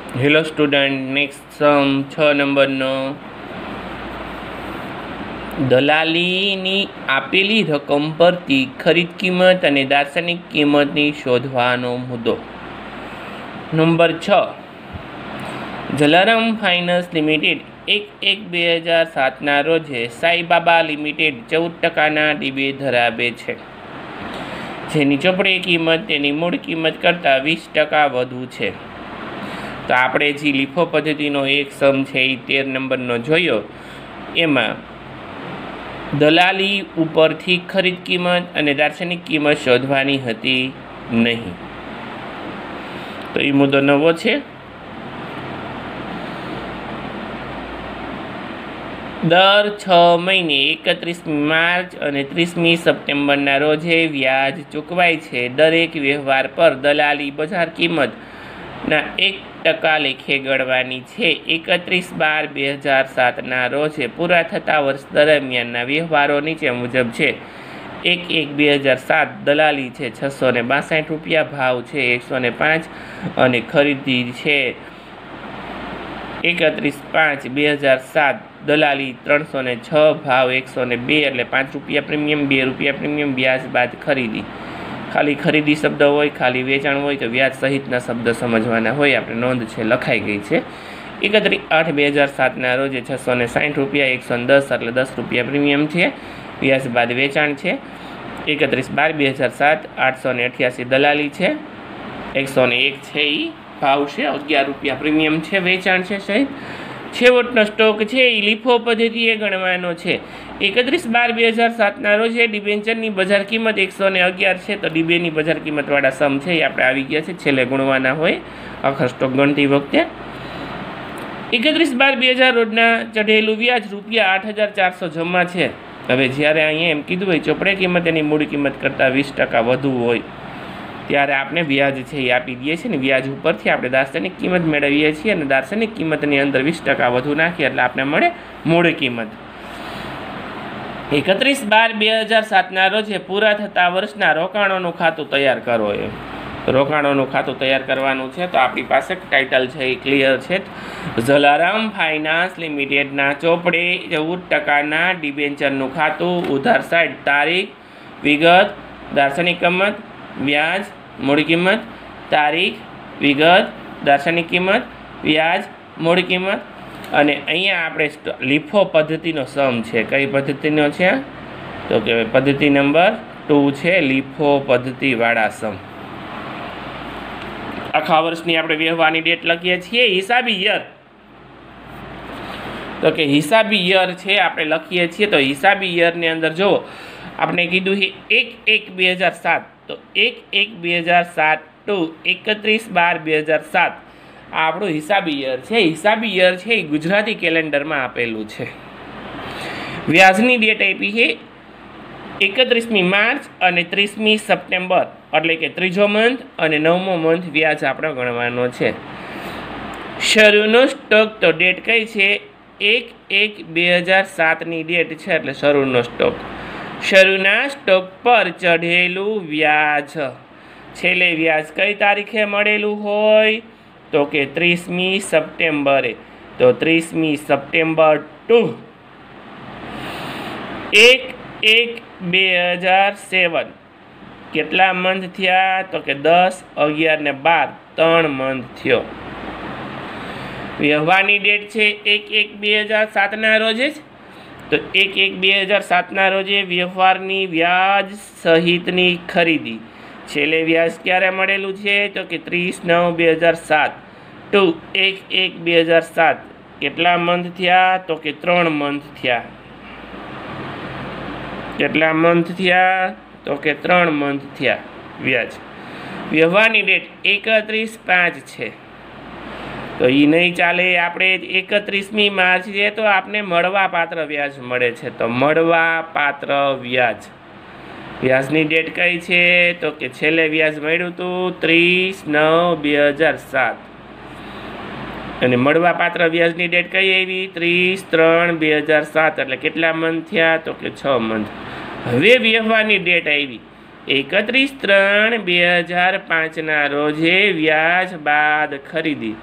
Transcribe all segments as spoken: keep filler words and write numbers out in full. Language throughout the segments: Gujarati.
હેલો સ્ટુડન્ટ, નેક્સ્ટ સમ છ નંબરનો દલાલીની આપેલી રકમ પરથી ખરીદ કિંમત અને દાર્શનિક કિંમતની શોધવાનો મુદ્દો. નંબર છ, જલારામ ફાઇનાન્સ લિમિટેડ એક એક બે હજાર સાતના રોજે સાઈબાબા લિમિટેડ ચૌદ ટકાના ડીબે ધરાવે છે, જેની ચોપડે કિંમત તેની મૂળ કિંમત કરતાં વીસ ટકા વધુ છે. તો આપણે જે લીફો પદ્ધતિનો એક સમ છે એ તેર નંબરનો જોયો, એમાં દલાલી ઉપરથી ખરીદ કિંમત અને દાર્શનિક કિંમત શોધવાની હતી નહીં. તો એ મુદ્દો નવો છે. દર છ મહિને એકત્રીસમી માર્ચ અને ત્રીસમી સપ્ટેમ્બરના રોજે વ્યાજ ચૂકવાય છે. દરેક વ્યવહાર પર દલાલી બજાર કિંમતના એક ટકા લેખે ગણવાની છે. એકત્રીસ બાર બે હજાર સાતના રોજે પૂરા થતા વર્ષ દરમિયાનના વ્યવહારો નીચે મુજબ છે. એક એક બે હજાર સાત દલાલી છે છસો ને બાસઠ રૂપિયા, ભાવ છે એકસો ને પાંચ અને ખરીદી છે એકત્રીસ પાંચ બે હજાર સાત દલાલી ત્રણસો ને છ, ભાવ એકસો ને બે એટલે પાંચ રૂપિયા પ્રીમિયમ, બે રૂપિયા પ્રીમિયમ, વ્યાજ બાદ ખરીદી. ખાલી ખરીદી શબ્દ હોય, ખાલી વેચાણ હોય તો વ્યાજ સહિતના શબ્દ સમજવાના હોય. આપણે નોંધ છે લખાઈ ગઈ છે. એકત્રીસ આઠ બે હજાર સાતના રોજે છસો ને સાઠ રૂપિયા, એકસો ને દસ એટલે દસ રૂપિયા પ્રીમિયમ છે, વ્યાજ બાદ વેચાણ છે. એકત્રીસ બાર બે હજાર સાત આઠસો ને અઠ્યાસી દલાલી છે, એકસો ને એક છે એ ભાવ છે, અગિયાર રૂપિયા પ્રીમિયમ છે, વેચાણ છે સહિત. છેવટનો સ્ટોક છે એ લીફો પદ્ધતિએ ગણવાનો છે. એકત્રીસ બાર બે હજાર સાતના રોજે ડિબેન્ચરની બજાર કિંમત એકસો ને અગિયાર છે, તો ડીબેની બજાર કિંમતવાળા સમ છે એ આપણે આવી ગયા છે, છેલ્લે ગુણવાના હોય આખા સ્ટોક ગણતી વખતે. એકત્રીસ બાર બે હજાર રોજના ચઢેલું વ્યાજ રૂપિયા આઠ હજાર ચારસો જમા છે. હવે જ્યારે અહીંયા એમ કીધું હોય ચોપડે કિંમત એની મૂળ કિંમત કરતાં વીસ ટકા વધુ હોય, ત્યારે આપણે વ્યાજ છે એ આપી દઈએ છીએ ને વ્યાજ ઉપરથી આપણે દાર્શનિક કિંમત મેળવીએ છીએ, અને દાર્શનિક કિંમતની અંદર વીસ ટકા વધુ નાખીએ એટલે આપણે મળે મૂળ કિંમત. એકત્રીસ બાર બે હજાર સાતના રોજે પૂરા થતા વર્ષના રોકાણોનું ખાતું તૈયાર કરો. એ રોકાણોનું ખાતું તૈયાર કરવાનું છે. તો આપણી પાસે ટાઇટલ છે એ ક્લિયર છે. જલારામ ફાઇનાન્સ લિમિટેડના ચોપડે ચૌદ ટકાના ડિબેન્ચરનું ખાતું, ઉધાર સાઈડ, તારીખ, વિગત, દાર્શનિક કિંમત, વ્યાજ, મૂળ કિંમત, તારીખ, વિગત, દાર્શનિક કિંમત, વ્યાજ, મૂળ કિંમત. અને અહીંયા આપણે લીફો પદ્ધતિનો સમ છે. કઈ પદ્ધતિનો છે? તો કે પદ્ધતિ નંબર ટુ છે, લીફો પદ્ધતિવાળા સમ. આખા વર્ષની આપણે વ્યવહારની ડેટ લખીએ છીએ. હિસાબી યર, તો કે હિસાબી યર છે આપણે લખીએ છીએ. તો હિસાબી યરની અંદર જો આપણે કીધું છે એક એક બે હજાર સાત, તો એક એક બે હજાર સાત ટુ એકત્રીસ બાર બે હજાર સાત આ આપણું હિસાબી યર છે. હિસાબી યર છે એ ગુજરાતી કેલેન્ડરમાં આપેલું છે. વ્યાજની ડેટ આપી છે એકત્રીસમી માર્ચ અને ત્રીસમી સપ્ટેમ્બર, એટલે કે ત્રીજો મંથ અને નવમો મંથ વ્યાજ આપણે ગણવાનો છે. શરૂનો સ્ટોક, તો ડેટ કઈ છે? એક એક બે હજાર સાતની ડેટ છે એટલે શરૂનો સ્ટોક. શરૂના સ્ટોક પર ચઢેલું વ્યાજ, છેલ્લે વ્યાજ કઈ તારીખે મળેલું હોય? તો કે ત્રીસમી સપ્ટેમ્બરે. તો ત્રીસમી સપ્ટેમ્બર ટુ એક એક બે હજાર સેવન કેટલા મંથ થયા? તો કે દસ, અગિયાર ને બાર, ત્રણ મંથ થયો. વ્યવહારની ડેટ છે એક એક બે હજાર સાતના રોજે જ. તો એક એક બે હજાર સાતના રોજે વ્યવહારની વ્યાજ સહિતની ખરીદી, છેલ્લે વ્યાજ ક્યારે મળેલું છે? તો કે ત્રીસ નવ બે હજાર સાત ટુ એક એક બે હજાર સાત કેટલા મંથ થયા? તો કે ત્રણ મંથ થયા. કેટલા મંથ થયા? તો કે ત્રણ મંથ થયા વ્યાજ. વ્યવહારની ડેટ એકત્રીસ પાંચ છે, તો એ નહીં ચાલે. આપણે એકત્રીસમી માર્ચ છે તો આપણે મળવા પાત્ર વ્યાજ મળે છે. તો મળવા પાત્ર વ્યાજ, વ્યાજની ડેટ કઈ છે? તો કે છેલ્લે વ્યાજ મળ્યું હતું ત્રીસ નવ બે હજાર સાત, અને મળવા પાત્ર વ્યાજની ડેટ કઈ આવી? ત્રીસ ત્રણ બે હજાર સાત, એટલે કેટલા મંથ થયા? તો કે છ મંથ. હવે વ્યવહારની ડેટ આવી એકત્રીસ ત્રણ બે હજાર પાંચના રોજે વ્યાજ બાદ ખરીદી,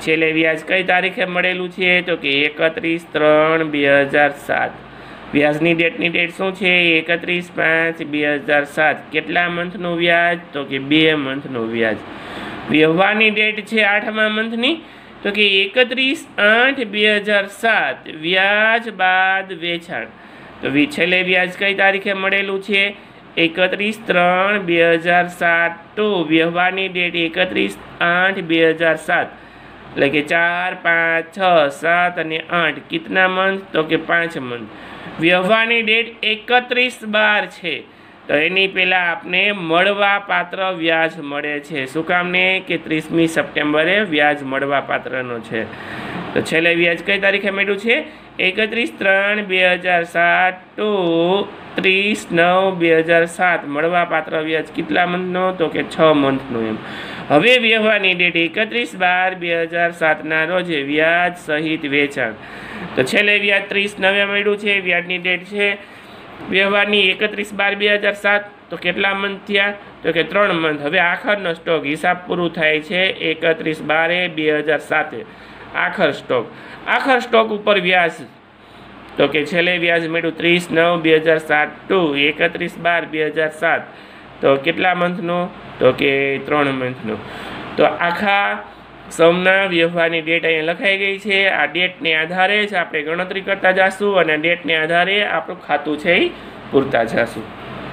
છેલ્લે વ્યાજ કઈ તારીખે મળેલું છે તો કે એકત્રીસ ત્રણ બે હજાર સાત વ્યાજની ડેટની ડેટ શું છે એકત્રીસ પાંચ બે હજાર સાત કેટલા મંથનું વ્યાજ તો કે બે મંથનું વ્યાજ વ્યવહારની ડેટ છે આઠમા મંથની તો કે એકત્રીસ આઠ બે હજાર સાત વ્યાજ બાદ વેચાણ તો છેલ્લે વ્યાજ કઈ તારીખે મળેલું છે એકત્રીસ ત્રણ બે હજાર સાત તો વ્યવહારની ડેટ એકત્રીસ આઠ બે હજાર સાત એટલે કે ચાર પાંચ છ સાત અને આઠ કિતના મંથ તો કે પાંચ મંથ વ્યવહારની ડેટ એકત્રીસ બાર છે તો એની પહેલાં આપને મળવા પાત્ર વ્યાજ મળે છે શું કામને કે ત્રીસમી સપ્ટેમ્બરે વ્યાજ મળવા પાત્રનો છે તો છેલ્લે વ્યાજ કઈ તારીખે મળ્યું છે એકત્રીસ ત્રણ બે હજાર સાત ટુ ત્રીસ નવ બે હજાર સાત મળવા પાત્ર વ્યાજ કેટલા મંથનો તો કે છ મંથનું એમ હવે વ્યવહારની ડેટ એકત્રીસ બાર બે હજાર સાતના રોજે વ્યાજ સહિત વેચાણ તો છેલ્લે વ્યાજ ત્રીસ નવે મળ્યું છે વ્યાજની ડેટ છે વ્યવહારની એકત્રીસ બાર બે હજાર સાત તો કેટલા મંથ થયા તો કે ત્રણ મંથ હવે આખરનો સ્ટોક હિસાબ પૂરું થાય છે એકત્રીસ બારે બે હજાર સાતે આખર સ્ટોક આખર સ્ટોક ઉપર વ્યાજ તો કે છેલ્લે વ્યાજ મળ્યું ત્રીસ નવ બે હજાર સાત ટુ એકત્રીસ બાર બે હજાર સાત તો કેટલા મંથનું તો કે ત્રણ મંથનું તો આખા સમના વ્યવહારની ડેટ અહીંયા લખાઈ ગઈ છે આ ડેટને આધારે જ આપણે ગણતરી કરતા જઈશું અને ડેટને આધારે આપણું ખાતું છે એ પૂરતા જઈશું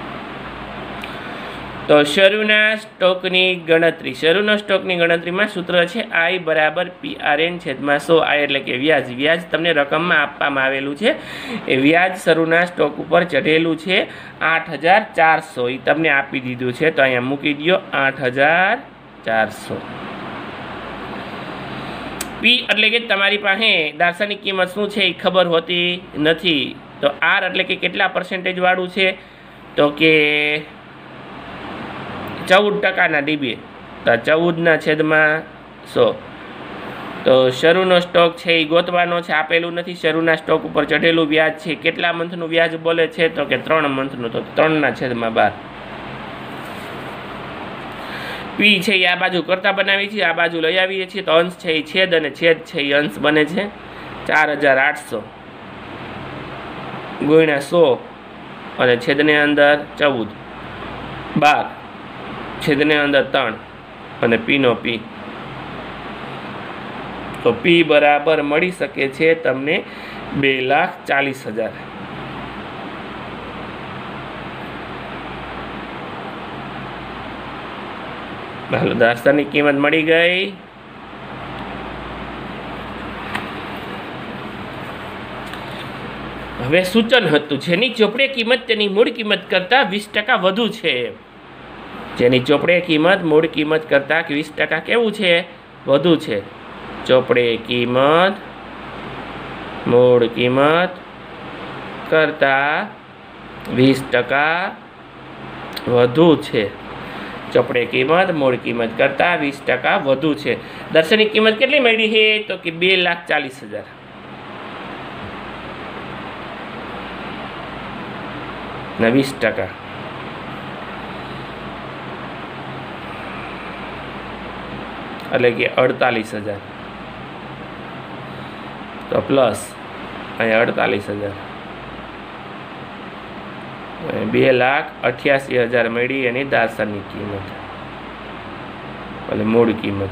તો શરૂના સ્ટોકની ગણતરી શરૂના સ્ટોકની ગણતરીમાં સૂત્ર છે આઈ બરાબર પી આર એન છેદમાં સો આઈ એટલે કે વ્યાજ વ્યાજ તમને રકમમાં આપવામાં આવેલું છે એ વ્યાજ શરૂના સ્ટોક ઉપર ચઢેલું છે આઠ હજાર ચારસો એ તમને આપી દીધું છે તો અહીંયા મૂકી દો આઠ હજાર ચારસો પી એટલે કે તમારી પાસે દાર્શનિક કિંમત શું છે એ ખબર હોતી નથી તો આર એટલે કે કેટલા પર્સન્ટેજ વાળું છે તો કે ચૌદ ટકાના ડીબીએ તો ચૌદના છેદમાં સો તો શરૂનો સ્ટોક છે એ ગોતવાનો છે આપેલું નથી શરૂના સ્ટોક ઉપર ચઢેલું વ્યાજ છે કેટલા મંથનું વ્યાજ બોલે છે તો કે ત્રણ મંથનું તો ત્રણના છેદમાં બાર પી છે એ આ બાજુ કરતા બનાવી છે આ બાજુ લઈ આવીએ છીએ તો અંશ છે એ છેદ અને છેદ છે એ અંશ બને છે ચાર હજાર આઠસો ગુણ્યા સો અને છેદને અંદર ચૌદ બાર છેદને અંદર ત્રણ અને પીનો પી તો પી બરાબર મળી શકે છે તમને બે લાખ ચાલીસ હજાર હાલો દાર્શનિક કિંમત મળી ગઈ હવે સૂચન હતું જેની ચોપડે કિંમત તેની મૂળ કિંમત કરતાં વીસ ટકા વધુ છે જેની ચોપડે કિંમત મૂળ કિંમત કરતાં વીસ ટકા કેવું છે વધુ છે ચોપડે કિંમત મૂળ કિંમત કરતાં વીસ ટકા વધુ છે ચોપડે કિંમત મૂળ કિંમત કરતાં વીસ ટકા વધુ છે દર્શનિક કિંમત કેટલી મળી છે તો કે બે લાખ ચાલીસ હજાર ને વીસ ટકા એટલે કે અડતાલીસ હજાર તો પ્લસ અહીંયા અડતાલીસ હજાર બે લાખ અઠ્યાસી હજાર મળી એની દાર્શનિક કિંમત એટલે મૂળ કિંમત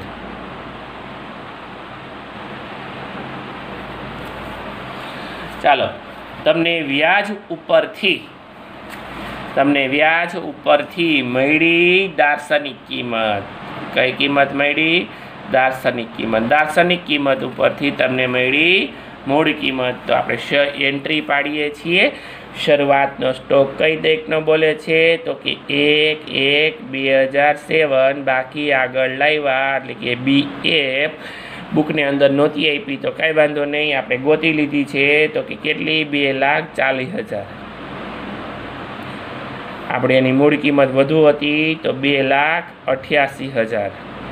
ચાલો તમને વ્યાજ ઉપરથી તમને વ્યાજ ઉપરથી મળી દાર્શનિક કિંમત કઈ કિંમત મળી દાર્શનિક કિંમત દાર્શનિક કિંમત ઉપરથી તમને મળી મૂળ કિંમત તો આપણે એન્ટ્રી પાડીએ છીએ શરૂઆતનો સ્ટોક કઈ તારીખનો બોલે છે તો કે એક એક બે હજાર સેવન બાકી આગળ લાવ્યા એટલે કે બી એફ બુકની અંદર નહોતી આપી તો કાંઈ વાંધો નહીં આપણે ગોતી લીધી છે તો કે કેટલી બે લાખ ચાલીસ હજાર આપણે એની મૂળ કિંમત વધુ હતી તો બે લાખ અઠ્યાસી હજાર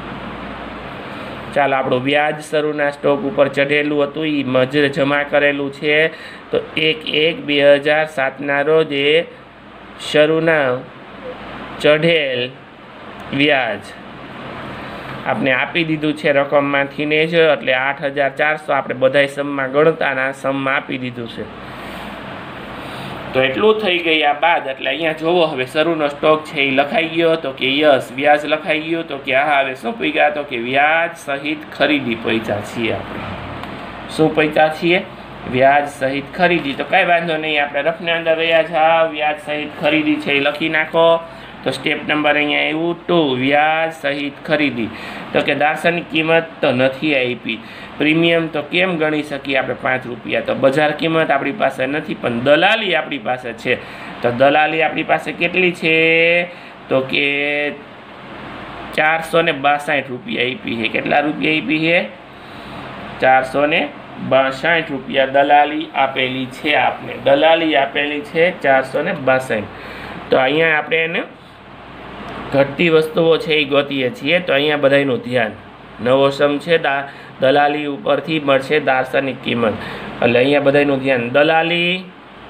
ચાલો આપણું વ્યાજ શરૂના સ્ટોક ઉપર ચઢેલું હતું એ મજૂર જમા કરેલું છે તો એક એક બે હજાર સાતના રોજે શરૂના ચઢેલ વ્યાજ આપણે આપી દીધું છે રકમમાંથી ને જ, એટલે આઠ હજાર ચારસો આપણે બધાય સમમાં ગણતાના સમમાં આપી દીધું છે. તો એટલું થઈ ગયા બાદ એટલે અહીંયા જોવો હવે શરૂનો સ્ટોક છે એ લખાઈ ગયો તો કે યસ, વ્યાજ લખાઈ ગયું તો કે હા. હવે શું પૈસા તો કે વ્યાજ સહિત ખરીદી પૈસા છીએ આપણે. શું પૈસા છીએ? વ્યાજ સહિત ખરીદી. તો કાંઈ વાંધો નહીં, આપણે રફને અંદર રહ્યા છે વ્યાજ સહિત ખરીદી છે એ લખી નાખો. તો સ્ટેપ નંબર અહીંયા આવ્યું ટુ, વ્યાજ સહિત ખરીદી. તો કે દાર્શનિક કિંમત તો નથી આપી, પ્રીમિયમ તો કેમ ગણી શકીએ આપણે પાંચ રૂપિયા? તો બજાર કિંમત આપણી પાસે નથી, પણ દલાલી આપણી પાસે છે. તો દલાલી આપણી પાસે કેટલી છે? તો કે ચારસો ને બાસઠ રૂપિયા આપી છે. કેટલા રૂપિયા આપી છે? ચારસો ને બાસઠ રૂપિયા દલાલી આપેલી છે આપને. દલાલી આપેલી છે ચારસો ને બાસઠ. તો અહીંયા આપણે એને ઘટતી વસ્તુઓ છે એ ગોતીએ છીએ. તો અહીંયા બધાનું ધ્યાન, નવો સમ છે દલાલી ઉપરથી મળશે દાર્શનિક કિંમત, એટલે અહીંયા બધાનું ધ્યાન. દલાલી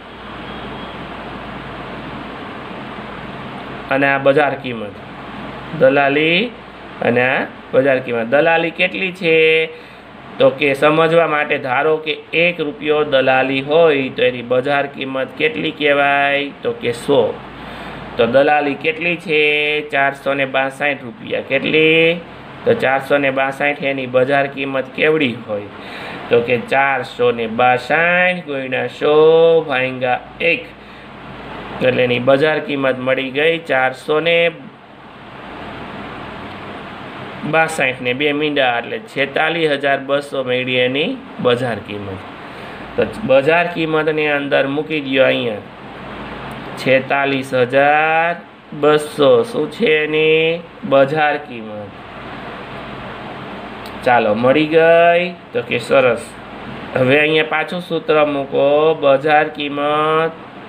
અને આ બજાર કિંમત, દલાલી અને આ બજાર કિંમત. દલાલી કેટલી છે? તો કે સમજવા માટે ધારો કે એક રૂપિયો દલાલી હોય તો એની બજાર કિંમત કેટલી કહેવાય? તો કે સો. તો દલાલી કેટલી છે? ચારસો ને બાસઠ રૂપિયા. કેટલી? તો ચારસો ને બાસઠ એની બજાર કિંમત કેવડી હોય? તો કે ચારસો ને બાસઠ ગુણ્યા સો ભાંગ્યા એક, એટલે એની બજાર કિંમત મળી ગઈ ચારસો ને બાસઠ ને બે મીંડા એટલે છેતાલીસ હજાર બસો મળી એની બજાર કિંમત. તો બજાર કિંમતની અંદર મૂકી દો અહીંયા છેતાલીસ હજાર બસો. શું છે એની બજાર કિંમત? ચાલો મળી ગઈ. તો કે સરસ. હવે અહીંયા પાછું સૂત્ર મૂકો, બજાર કિંમત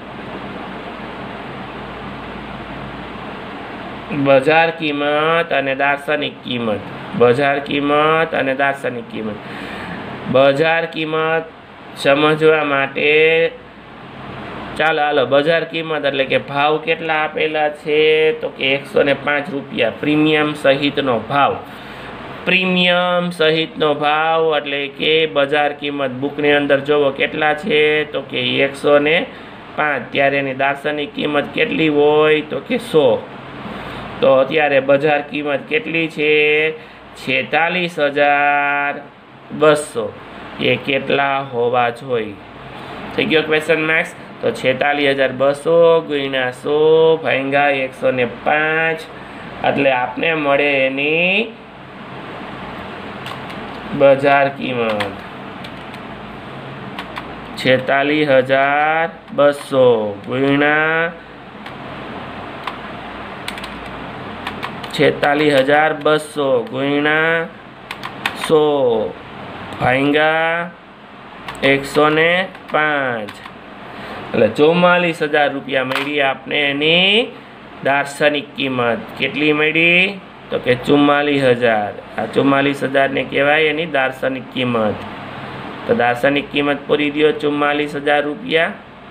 બજાર કિંમત અને દાર્શનિક કિંમત. બજાર કિંમત અને દાર્શનિક કિંમત. બજાર કિંમત સમજવા માટે ચાલો હાલો, બજાર કિંમત એટલે કે ભાવ કેટલા આપેલા છે? તો કે એકસો ને પાંચ રૂપિયા પ્રીમિયમ સહિતનો ભાવ. પ્રીમિયમ સહિતનો ભાવ એટલે કે બજાર કિંમત બુકની અંદર જોવો કેટલા છે? તો કે એકસો ને પાંચ. ત્યારે એની દાર્શનિક કિંમત કેટલી હોય? તો કે સો. તો અત્યારે બજાર કિંમત કેટલી છે? છેતાલીસ હજાર બસો. એ કેટલા હોવા જોઈએ? થઈ ગયો ક્વેશ્ચન માર્ક્સ. તો છેતાલીસ હજાર બસો ગુણ્યા સો ભાંગ્યા એકસો ને પાંચ, એટલે આપને મળે એની બજાર કિંમત છેતાલીસ હજાર બસો ગુણ્યા છેતાલીસ હજાર બસો ગુણ્યા સો ભાંગ્યા એકસો ને પાંચ, એટલે ચુમ્માલીસ હજાર રૂપિયા મળી આપને એની દાર્શનિક કિંમત. કેટલી મળી? તો કે ચુમ્માલીસ હજાર. આ ચુમ્માલીસ હજારને કહેવાય એની દાર્શનિક કિંમત. તો દાર્શનિક કિંમત પૂરી દો ચુમ્માલીસ હજાર રૂપિયા.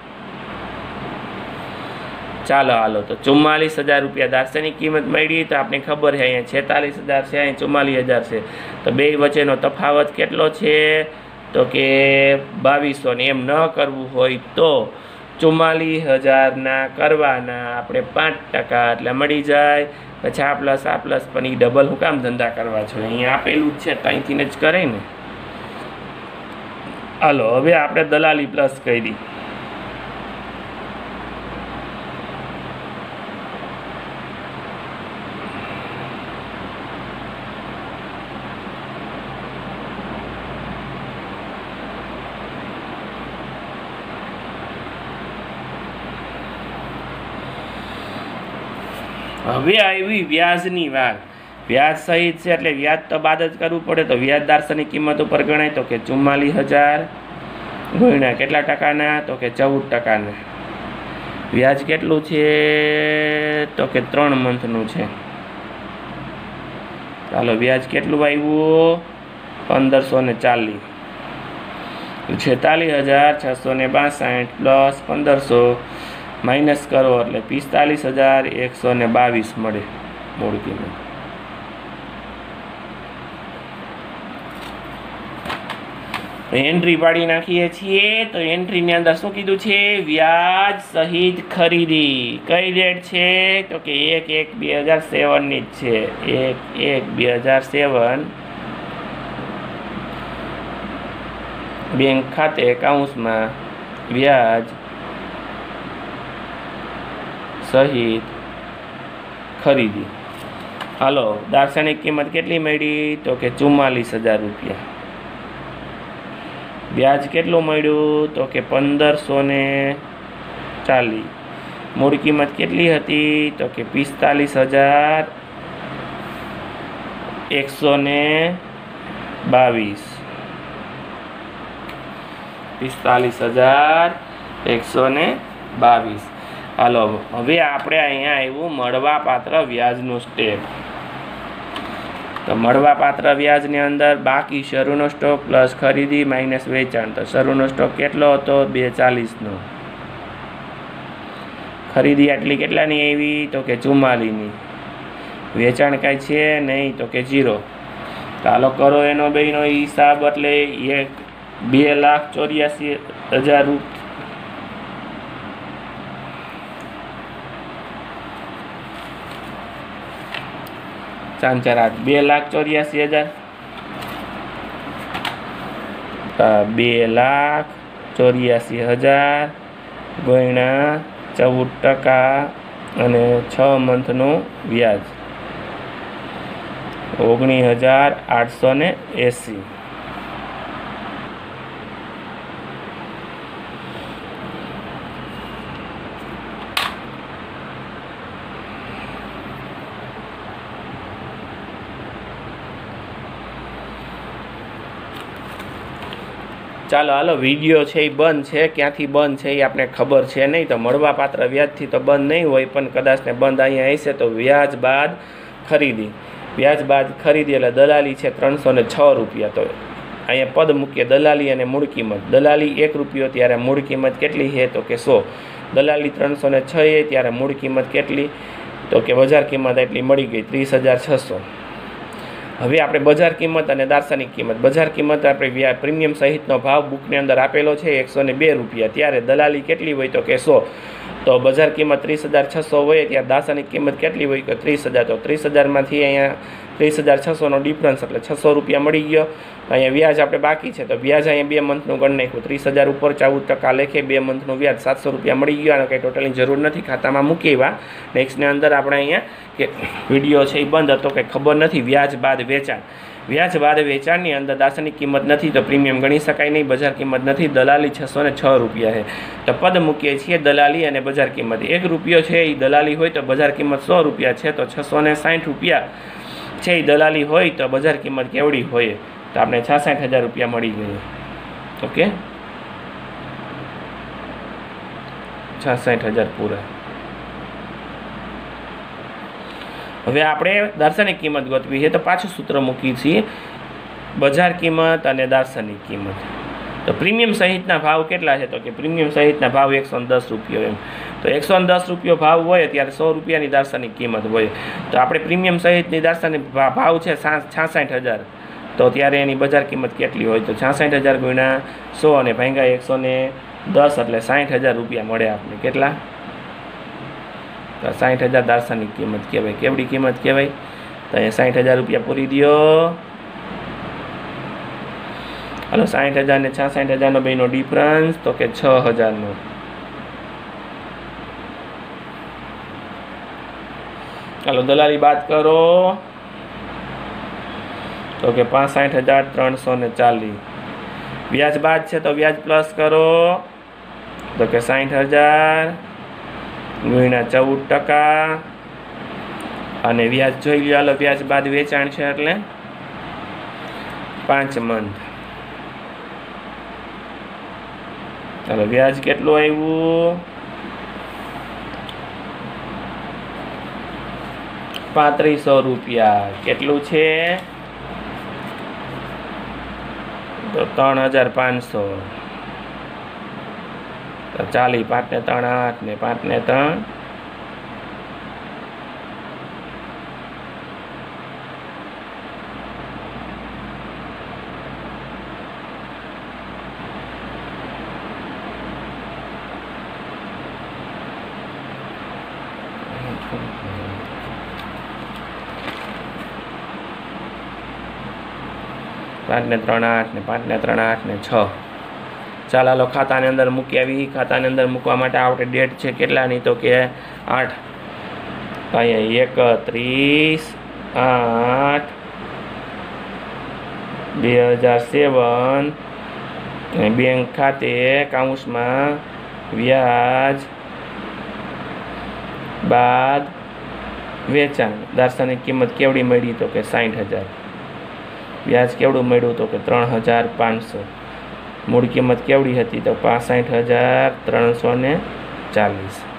ચાલો હાલો, તો ચુમ્માલીસ હજાર રૂપિયા દાર્શનિક કિંમત મળી. તો આપણે ખબર છે અહીંયા છેતાલીસ હજાર છે, અહીંયા ચુમ્માલીસ હજાર છે. તો બે વચ્ચેનો તફાવત કેટલો છે? તો કે બાવીસો. ને એમ ન કરવું હોય તો ચુમ્માલીસ હજારના કરવાના આપણે પાંચ ટકા એટલે મળી જાય. પછી આ પ્લસ આ પ્લસ પણ એ ડબલ હું કામ ધંધા કરવા છો? અહીંયા આપેલું જ છે તો અહીંથી જ કરે ને. હાલો હવે આપણે દલાલી પ્લસ કરી. હવે આવી વ્યાજની વાર. વ્યાજ સહિત છે એટલે વ્યાજ તો બાદ જ કરવું પડે. તો વ્યાજ દાર્શનિક કિંમત ઉપર ગણાય તો કે ચુમ્માલીસ હજાર ગુણ્યા કેટલા ટકાના? તો કે ચૌદ ટકાના. વ્યાજ કેટલું છે? તો કે ત્રણ મંથનું છે. ચાલો વ્યાજ કેટલું આવ્યું? પંદરસો ને ચાલીસ. છેતાલીસ હજાર છસો ને બાસઠ પ્લસ પંદરસો માઇનસ કરો એટલે પિસ્તાલીસ હજાર એકસો ને બાવીસ મળે મૂળ કિંમત. एंट्री पाड़ी नाखीए छीए तो एंट्री ने अंदर शुं कीधुं छे व्याज सहित खरीदी कई डेट छे तो कि एक एक बे हज़ार सेवन नी ज छे एक एक बे हज़ार सेवन बैंक खाते अकाउंट्स में व्याज सहित खरीदी। हालो दार्शनिक किंमत केटली मळी तो कि चुम्मालीस हज़ार रुपया। व्याज केटलुं मळ्युं तो कि पंदर सौ ने चालीस। मूळ किंमत केटली हती तो कि पिस्तालीस हज़ार एक सौ ने बावीस। पिस्तालीस हज़ार एक सौ ने बावीस। हालो हवे आपणे अहींया आव्युं मळवापात्र व्याजनुं स्टेप। तो मळवापात्र व्याज ने अंदर बाकी शरूनो स्टॉक प्लस खरीदी माइनस वेचाण। तो शरूनो स्टॉक केटलो हतो बे चालीस नो। खरीदी आटली केटलानी आवी तो कि चुम्मालीस नी। वेचाण कांई छे नहीं तो कि जीरो। तो हालो करो एनो बेनो हिसाब एटले एक बे लाख चौरासी हज़ार रूप चार आठ बे लाख चौरासी हज़ार बे लाख चौरासी हज़ार गुणा चौदह टका अने छ मंथनु व्याज ओगनीस हज़ार आठ सौ ने एसी। चालो हालो विडियो है बंद है क्यांथी बंद है आपने खबर है नहीं। तो मळवापात्र व्याज थी तो बंद नहीं होय पण कदाच ने बंद अहींया हशे तो व्याज बाद खरीदी व्याज बाद खरीदी एटले दलाली है त्रण सौ ने छ रुपया। तो अहींया पद मूकीए दलाली अने मूळ किंमत। दलाली एक रुपयो त्यारे मूळ किंमत केटली है तो कि सौ। दलाली त्रण सौ ने छ है त्यारे मूळ किंमत केटली तो कि बजार किंमत एटली मळी गई त्रीस हज़ार छसो। हवे आपणे बजार किंमत अने दार्शनिक किंमत। बजार किंमत आपणे प्रीमियम सहितनो भाव बुकनी अंदर आपेलो छे एक सौ ने बे रुपया। त्यारे दलाली केटली होय तो कि सौ। तो बजार किंमत त्रीस हज़ार छसो होय त्यारे दार्शनिक किंमत केटली होय तो त्रीस हज़ार। तो त्रीस हज़ार मांथी अहींया त्रीस हज़ार छसो नो डिफरन्स एटले छसो रुपया मळी गयो। अहींया व्याज आपणे बाकी छे तो व्याज अहींया बे मंथनुं गणी नाख्युं त्रीस हज़ार उपर चौदह टका लेखे बे मंथनुं व्याज सात सौ रुपया मळी गयो। आने कंई टोटलनी जरूर नथी खातामां मूकी एवा। नेक्स्टने अंदर आपणे अहींया के विडियो छे बंद हतो के खबर नथी व्याज बाद वेचाण। व्याज बाद वेचाणनी अंदर दार्शनिक किंमत नहीं तो प्रीमियम गणी शकाय नहीं। बजार किंमत नहीं दलाली छसो ने छ रुपया है। तो पद मूकीए छीए दलाली अने बजार किंमत। एक रुपयो है दलाली होय तो बजार किंमत सौ रुपया है। तो छसो ने साठ रुपया है दलाली होय तो बजार किंमत केवड़ी होय तो आपने छासठ हज़ार रुपया मळी गए। ओके छासठ हज़ार पूरा। हवे आपणे दार्शनिक किंमत गोतवी है तो पाछुं सूत्र मूकी छीए बजार किंमत अने दार्शनिक किंमत। तो प्रीमियम सहितना भाव केटला है तो कि प्रीमियम सहितना भाव एक सौ दस रुपये एम। तो एक सौ दस रुपये भाव होय त्यारे सौ रुपयानी दार्शनिक किंमत होय। तो आपणे प्रीमियम सहितनी दार्शनिक भाव है छासठ हज़ार। तो त्यारे एनी बजार किंमत केटली होय तो छासठ हज़ार गुणा सौ अने भांगा एक सौ ने दस एटले साठ हज़ार रुपया मळे आपने केटला तो साठ हज़ार दार्शनिक किंमत कहवाय। केवड़ी किंमत कहवाय तो अहीं साठ हज़ार रुपया पूरी दियो। हलो साठ हज़ार ने छासठ हज़ार नो बेनो डिफरन्स तो कि छ हज़ार नो। हलो दलाली बात करो तो कि पांसठ हज़ार त्रण सौ ने चालीस। व्याज बाद है तो व्याज प्लस करो तो कि साठ हज़ार गुणा चौदह टका अने व्याज जोई लो। हालो व्याज बाद वेचाण छे एटले पांच मंथ। हालो व्याज केटलुं आव्युं पैंतीस सौ रुपया। केटलुं छे तो त्रण हज़ार पांच सौ। तो चालीस पांच ने त्रण आठ ने पांच ने त्रण પાંચ ને ત્રણ આઠ ને પાંચ ને ત્રણ આઠ ને છ. ચાલ હાલો ખાતાની અંદર મૂકી આવી. ખાતાની અંદર મૂકવા માટે આપણે ડેટ છે કેટલાની તો કે આઠ. તો અહીંયા એકત્રીસ આઠ બે હજાર સેવન અને બેંક ખાતે કાઉન્સમાં વ્યાજ બાદ વેચાણ. દારસાની કિંમત કેવડી મળી તો કે સાઠ હજાર. વ્યાજ કેવડું મળ્યું તો કે ત્રણ હજાર પાંચસો. મૂળ કિંમત કેવડી હતી તો પાસઠ હજાર ત્રણસો ને ચાલીસ.